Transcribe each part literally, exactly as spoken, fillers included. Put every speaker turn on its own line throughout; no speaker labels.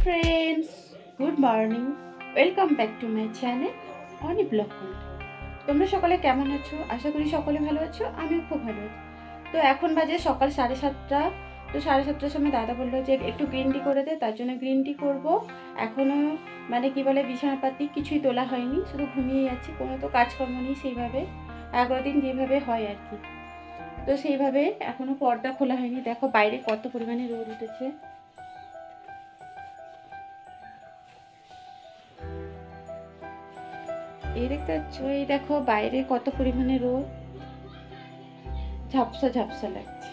Friends, good morning, welcome back to my channel Oni blog কন্ট। তোমরা সকলে কেমন আছো? আশা করি সকলে ভালো আছো, আমিও খুব ভালো আছি। তো এখন বাজে সকাল সাড়ে সাতটা। তো সাড়ে সাতটার সময় দাদা বললো যে একটু গ্রিন টি করে দে, তার জন্য গ্রিন টি করবো। এখনও মানে কী বলে বিছানাপাতি কিছুই তোলা হয়নি, শুধু ঘুমিয়ে যাচ্ছি, কোনো তো কাজকর্ম নেই সেইভাবে, এগারো দিন যেভাবে হয় আর কি। তো সেইভাবে এখনও পর্দা খোলা হয়নি। দেখো বাইরে কত পরিমাণে রোদ উঠেছে। এই দেখতে পাচ্ছ, এই দেখো বাইরে কত পরিমাণে রোদ, ঝাপসা ঝাপসা লাগছে।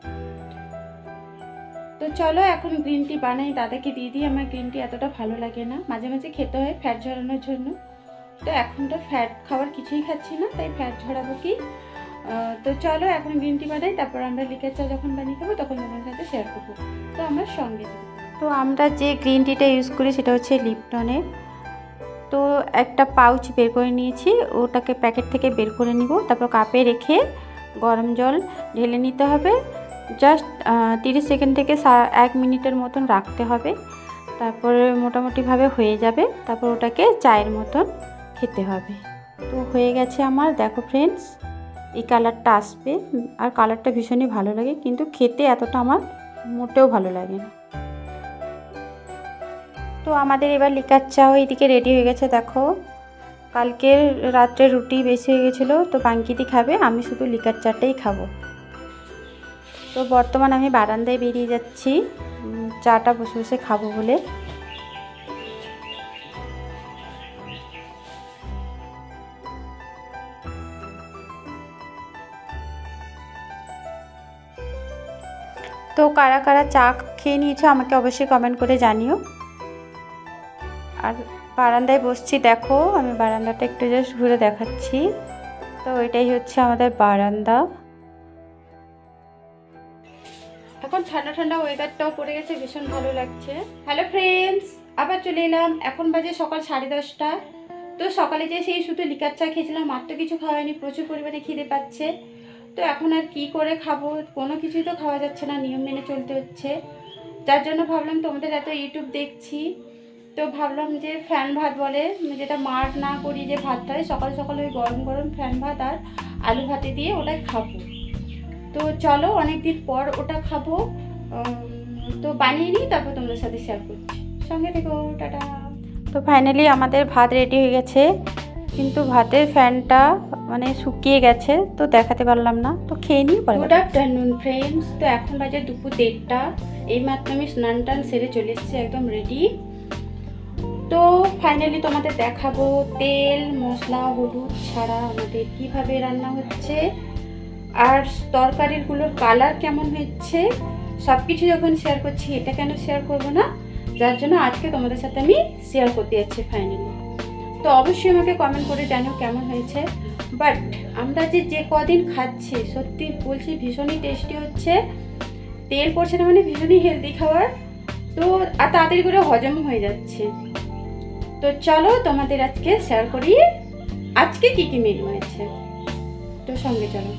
তো চলো এখন গ্রিন টি বানাই, দাদাকে দিয়ে দিই। আমার গ্রিন টি এতটা ভালো লাগে না, মাঝে মাঝে খেতে হয় ফ্যাট ঝরানোর জন্য। তো এখন তো ফ্যাট খাওয়ার কিছুই খাচ্ছি না, তাই ফ্যাট ঝরাবো কি। তো চলো এখন গ্রিন টি বানাই, তারপর আমরা লিকার চা যখন বানিয়ে খাবো তখন তোমার সাথে শেয়ার করবো। তো আমার সঙ্গে তো আমরা যে গ্রিন টিটা ইউজ করি সেটা হচ্ছে লিপটনের। তো একটা পাউচ বের করে নিয়েছি, ওটাকে প্যাকেট থেকে বের করে নিব। তারপর কাপে রেখে গরম জল ঢেলে নিতে হবে। জাস্ট তিরিশ সেকেন্ড থেকে এক মিনিটের মতন রাখতে হবে, তারপরে মোটামুটিভাবে হয়ে যাবে। তারপর ওটাকে চায়ের মতন খেতে হবে। তো হয়ে গেছে আমার, দেখো ফ্রেন্ডস, এই কালারটা আসবে। আর কালারটা ভীষণই ভালো লাগে, কিন্তু খেতে এতটা আমার মোটেও ভালো লাগে না। তো আমাদের এবার লিকার চাও এইদিকে রেডি হয়ে গেছে। দেখো কালকের রাত্রে রুটি বেশি হয়ে গেছিলো, তো বাঙ্কিদি খাবে, আমি শুধু লিকার চাটাই খাবো। তো বর্তমান আমি বারান্দায় বেরিয়ে যাচ্ছি চাটা বসে বসে খাবো বলে। তো কারা কারা চা খেয়ে নিয়েছো আমাকে অবশ্যই কমেন্ট করে জানিও। আর বারান্দায় বসছি, দেখো আমি বারান্দাটা একটু জাস্ট ঘুরে দেখাচ্ছি। তো এটাই হচ্ছে আমাদের বারান্দা। এখন ঠান্ডা ঠান্ডা ওয়েদারটাও পড়ে গেছে, ভীষণ ভালো লাগছে। হ্যালো ফ্রেন্ডস, আবার চলে এলাম। এখন বাজে সকাল সাড়ে দশটা। তো সকালে যে সেই শুধু লিকার চা খেয়েছিলাম, আর তো কিছু খাওয়া হয়নি, প্রচুর পরিমাণে খিদে পাচ্ছে। তো এখন আর কি করে খাবো, কোনো কিছুই তো খাওয়া যাচ্ছে না, নিয়ম মেনে চলতে হচ্ছে। যার জন্য ভাবলাম তোমাদের এত ইউটিউব দেখছি, তো ভাবলাম যে ফ্যান ভাত বলে, যেটা মার না করি যে ভাতটা হয় সকাল সকাল, ওই গরম গরম ফ্যান ভাত আর আলু ভাতে দিয়ে ওটাই খাবো। তো চলো অনেকদিন পর ওটা খাবো, তো বানিয়ে নিই, তারপর তোমাদের সাথে শেয়ার করছি, সঙ্গে থেকো, টাটা। তো ফাইনালি আমাদের ভাত রেডি হয়ে গেছে, কিন্তু ভাতের ফ্যানটা মানে শুকিয়ে গেছে, তো দেখাতে পারলাম না। তো খেয়ে নিই। Good afternoon friends. তো এখন বাজে দুপুর দেড়টা। এইমাত্র আমি স্নান টান সেরে চলে এসেছি, একদম রেডি। তো ফাইনালি তোমাদের দেখাবো তেল মশলা হলুদ ছাড়া আমাদের কিভাবে রান্না হচ্ছে, আর তরকারিগুলোর কালার কেমন হচ্ছে, সব কিছু যখন শেয়ার করছি, এটা কেন শেয়ার করব না, যার জন্য আজকে তোমাদের সাথে আমি শেয়ার করতে যাচ্ছি ফাইনালি। তো অবশ্যই আমাকে কমেন্ট করে জানিও কেমন হয়েছে। বাট আমরা যে যে কদিন খাচ্ছি, সত্যি বলছি ভীষণই টেস্টি হচ্ছে। তেল পড়ছে না মানে ভীষণই হেলদি খাবার, তো আর তাড়াতাড়ি করে হজম হয়ে যাচ্ছে। তো চলো তোমাদের আজকে শেয়ার করি আজকে কি কি মেনু হয়েছে, তো সঙ্গে চলো।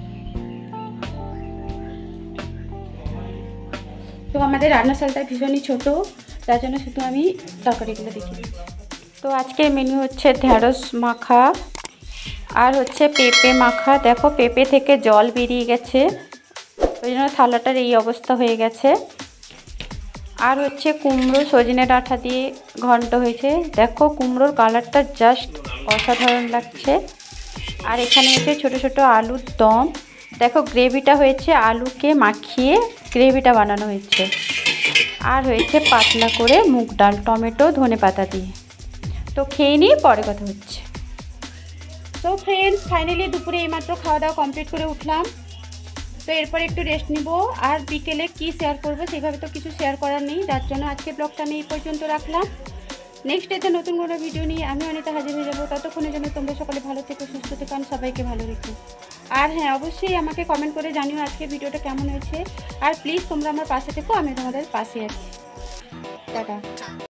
তো আমাদের রান্নাশালটা ভীষণই ছোট, তার জন্য শুধু আমি তরকারিগুলো দেখিয়ে দিচ্ছি। তো আজকের মেনু হচ্ছে ঢেঁড়স মাখা আর হচ্ছে পেঁপে মাখা। দেখো পেঁপে থেকে জল বেরিয়ে গেছে, ওই জন্য থালাটার এই অবস্থা হয়ে গেছে। আর হচ্ছে কুমড়ো সজনে ডাঁটা দিয়ে ঘন্ট হয়েছে। দেখো কুমড়োর কালারটা জাস্ট অসাধারণ লাগছে। আর এখানে হচ্ছে ছোটো ছোটো আলুর দম। দেখো গ্রেভিটা হয়েছে আলুকে মাখিয়ে গ্রেভিটা বানানো হয়েছে। আর হয়েছে পাতলা করে মুগ ডাল টমেটো ধনে পাতা দিয়ে। তো খেয়ে নিয়ে পরে কথা হচ্ছে। তো ফ্রেন্ডস ফাইনালি দুপুরে এইমাত্র খাওয়া দাওয়া কমপ্লিট করে উঠলাম। তো এরপর একটু রেস্ট নিব, আর বিকেলে কি শেয়ার করব সেভাবে তো কিছু শেয়ার করার নেই, যার জন্য আজকে ব্লগটা আমি এই পর্যন্ত রাখলাম। নেক্সট ডেতে নতুন কোনো ভিডিও নিয়ে আমি অনেকটা হাজির হয়ে যাবো। ততক্ষণের জন্য তোমরা সকলে ভালো থেকো, সুস্থ থেকো, আমি সবাইকে ভালো রেখো। আর হ্যাঁ, অবশ্যই আমাকে কমেন্ট করে জানিও আজকে ভিডিওটা কেমন হয়েছে। আর প্লিজ তোমরা আমার পাশে থেকো, আমি তোমাদের পাশে আছি। টাটা।